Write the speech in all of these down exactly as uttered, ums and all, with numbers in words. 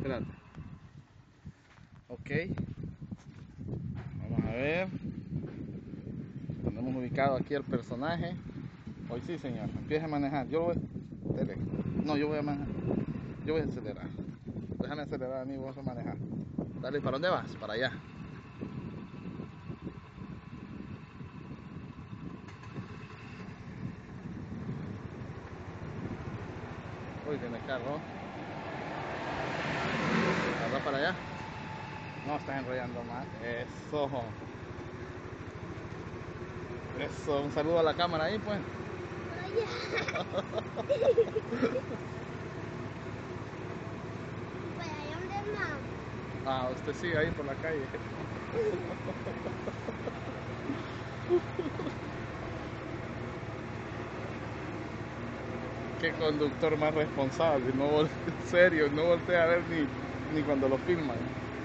Espérate. Ok. Vamos a ver. Tenemos ubicado aquí el personaje. Hoy sí, señor. Empieza a manejar. Yo voy. Dele. No, yo voy a manejar. Yo voy a acelerar. Déjame acelerar a mí, vos a manejar. Dale, ¿para dónde vas? Para allá. Uy, tiene carro. ¿Vas para allá? No, estás enrollando más. Eso. Eso. Un saludo a la cámara ahí, pues. Ah, usted sigue ahí por la calle. Qué conductor más responsable, no vol en serio, no voltea a ver ni, ni cuando lo filman.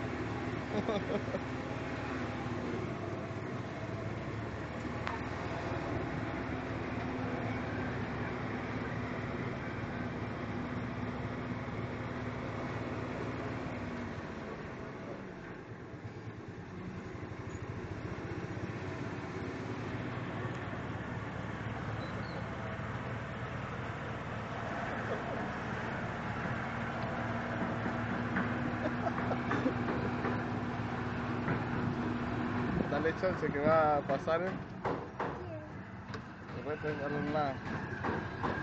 Dale chance que va a pasar, ¿eh? Correte, dale un lado.